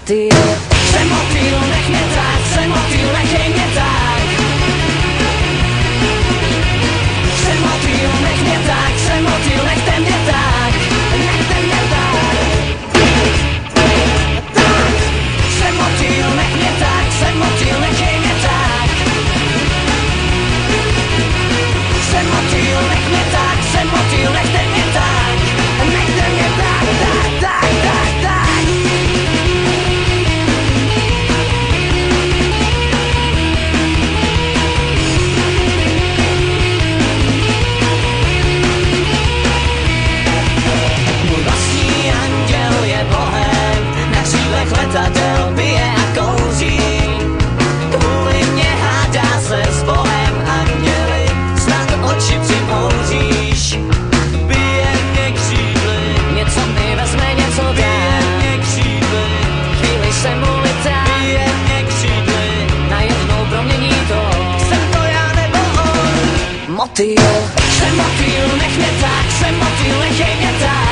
motýl. Jsem motýl, nech mě tak, jsem motýl, nechej mě tak. Jsem motýl, nech mě tak, jsem motýl, nechte mě tak. Nechte mě tak. Tak. Jsem motýl, nech mě tak, jsem motýl, nechej mě tak. Jsem motýl, nech mě tak, jsem motýl, nechte mě tak. Nechte mě tak, tak, tak, tak, tak. Můj vlastní anděl je bohem, na křídlech letadel bije a kouří. Kvůli mě hádá se s Bohem anděli, snad oči přimhouříš. Bije mě křídly, něco mi vezme, něco dá. Bije mě křídly, chvíli se mu litá. Bije mě křídly, najednou promění to. Jsem to já nebo on? Motýl, jsem motýl, nech mě tak, jsem motýl, nechej mě tak.